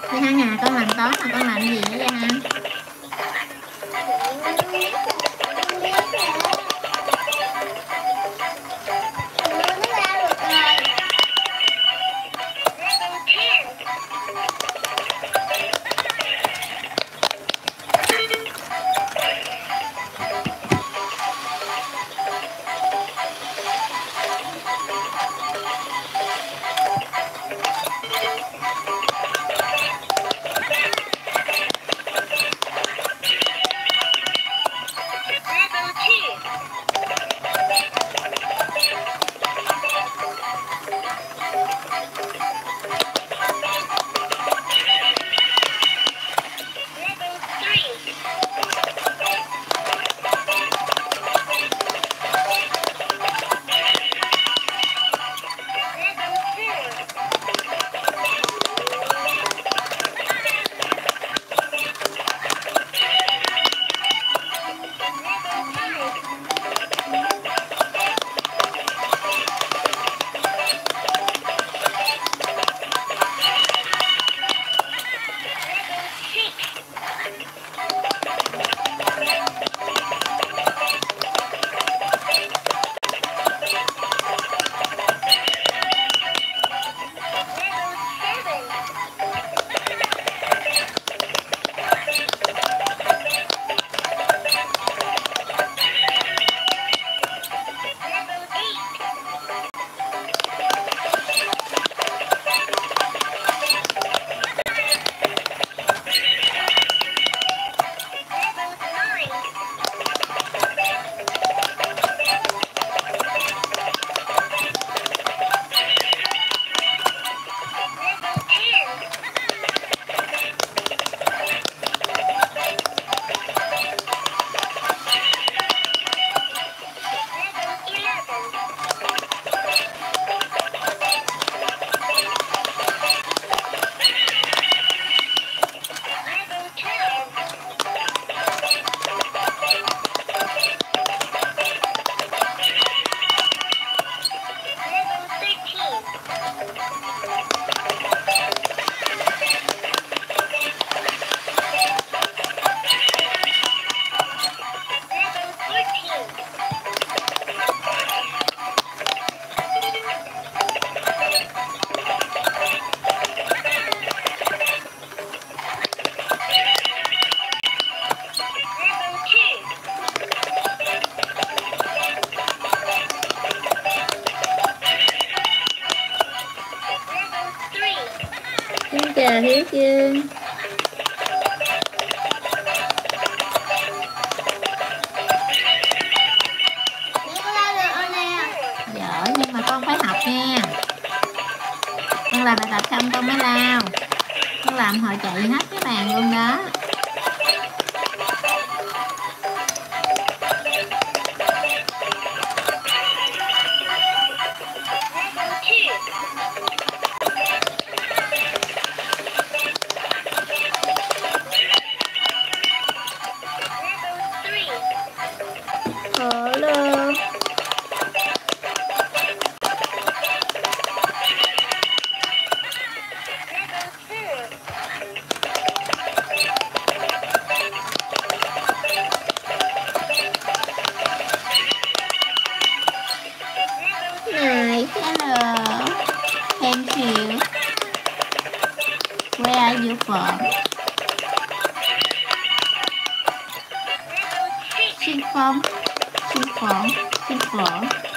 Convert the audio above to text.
Vậy Hân à, con làm toán mà con làm gì vậy Hân? Xin chào Hiếu Dương. Giỏi, nhưng mà con phải học nha. Con làm bài tập xong con mới lao. Con làm hồi chạy hết cái bàn luôn đó. Hello. Nice. Hello. Thank you. Where are you from? Xin phong.